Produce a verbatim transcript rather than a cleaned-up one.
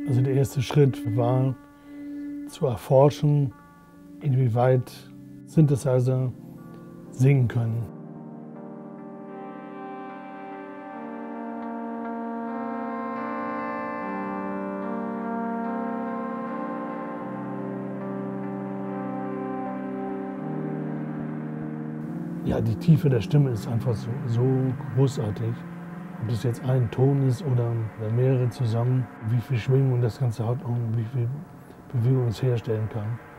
Also der erste Schritt war zu erforschen, inwieweit Synthesizer singen können. Ja, die Tiefe der Stimme ist einfach so, so großartig. Ob das jetzt ein Ton ist oder mehrere zusammen, wie viel Schwingung das Ganze hat und wie viel Bewegung es herstellen kann.